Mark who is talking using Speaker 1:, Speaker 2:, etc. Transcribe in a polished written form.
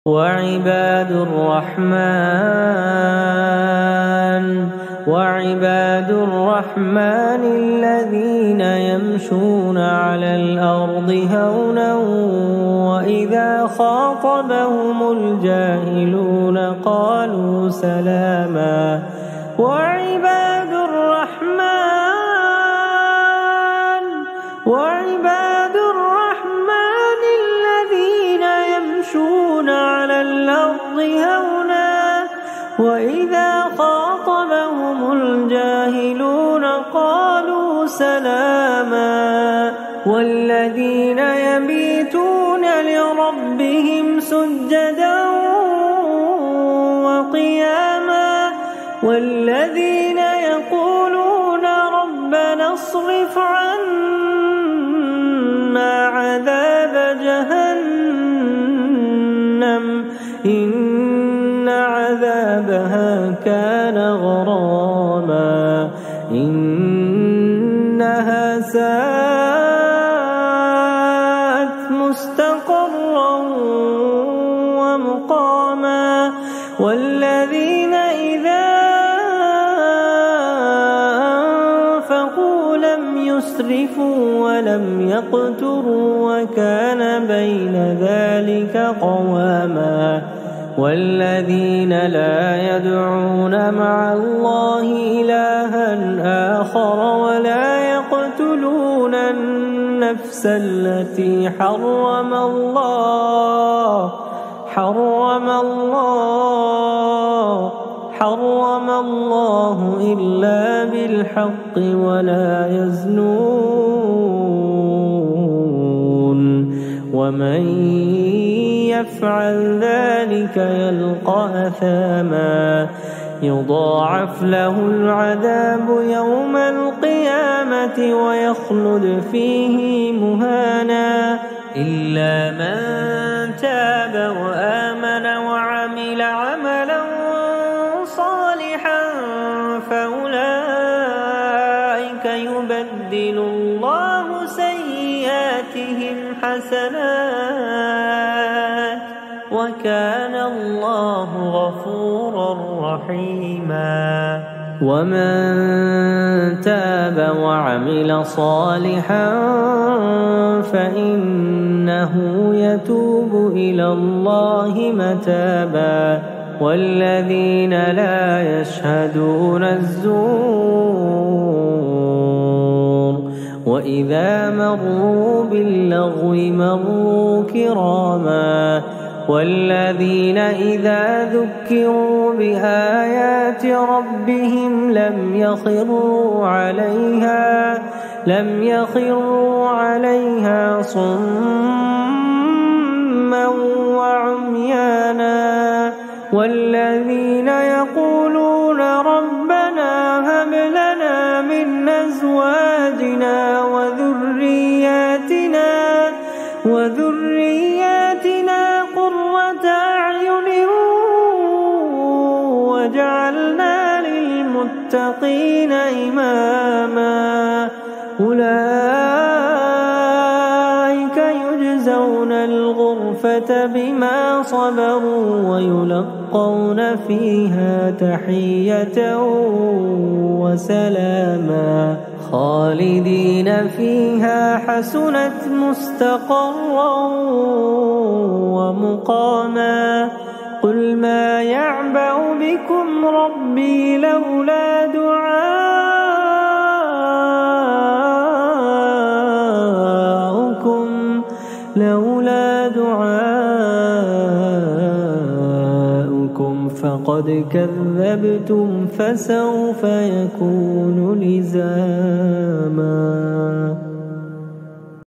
Speaker 1: وعباد الرحمن الذين يمشون على الأرض هونا وإذا خاطبهم الجاهلون قالوا سلاما وعباد الرحمن الذين يمشون على الأرض هونا وإذا خاطبهم الجاهلون قالوا سلاما والذين يبيتون لربهم سجدا وقياما والذين يقولون ربنا اصرف عنا عذاب جهنم إن عذابها كان غراما إنها ساءت مستقرا ومقاما والذين إذا أنفقوا لم يسرفوا ولم يقتروا وكان بين ذلك قواما والذين لا يدعون مع الله إلها آخر ولا يقتلون النفس التي حرم الله إلا بالحق ولا يزنون ومن يفعل ذلك يلقى أثاما يضاعف له العذاب يوم القيامة ويخلد فيه مهانا إلا من تاب وآمن وعمل عملا صالحا فأولئك يبدل الله سيئاتهم حسنات وكان الله غفورا رحيما ومن تاب وعمل صالحا فإنه يتوب إلى الله متابا والذين لا يشهدون الزور وإذا مروا باللغو مروا كراما والذين إذا ذكروا بآيات ربهم لم يخروا عليها صما وعميانا والذين يقولون ربنا هب لنا من أزواجنا وذرياتنا قرة أعين وجعلنا للمتقين إماما أولئك يجزون الغرفة بما صبروا ويلقون فيها تحية وسلاما خالدين فيها حسنت مستقرا ومقاما قل ما يعبأ بكم ربي لولا دعاؤكم فقد كذبتم فسوف يكون لزاما